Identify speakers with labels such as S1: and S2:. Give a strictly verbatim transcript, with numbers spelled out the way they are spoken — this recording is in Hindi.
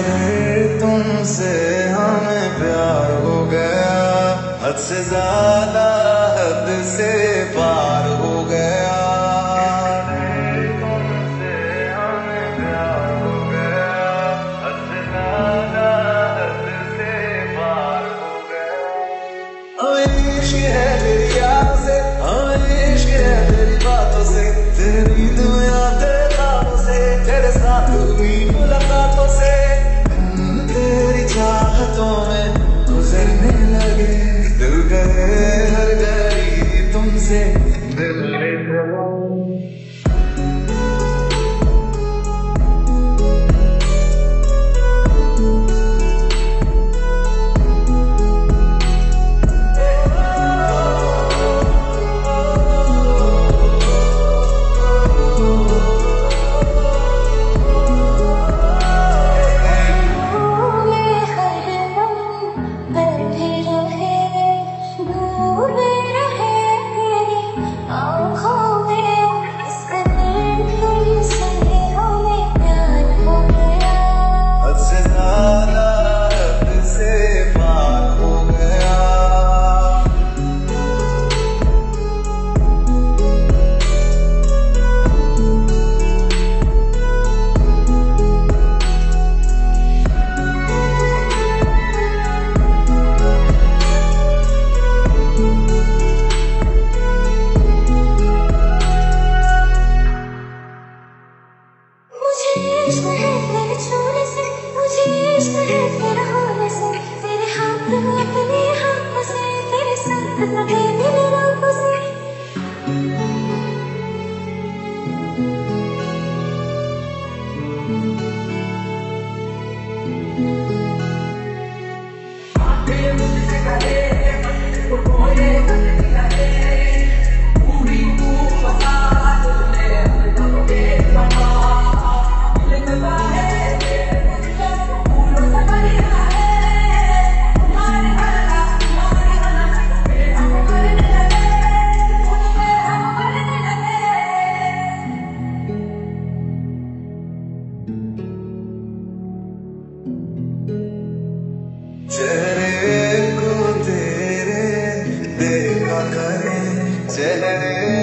S1: करे तुमसे हमें प्यार हो गया, हद से ज्यादा हद से पार हो गया। तुमसे हमें प्यार हो गया, हद से ज्यादा हद से पार हो गया। हमें इश्क है तेरी यादों से, हमें इश्क है तेरी बातों से, तेरी नींद में आते ख्वाबों से, तेरे साथ हुई मुलाकातों से, तेरी चाहतों में गुजरने लगे, दिल करे हर घड़ी तुमसे मिलने चलो।
S2: इश्क है तेरे छूने से, मुझे इश्क है तेरे होने से, तेरे हाथ अपने हाथों से, तेरे साथ लगे दिल रातों से।
S1: चेहरे को तेरे देखा करें, चेहरे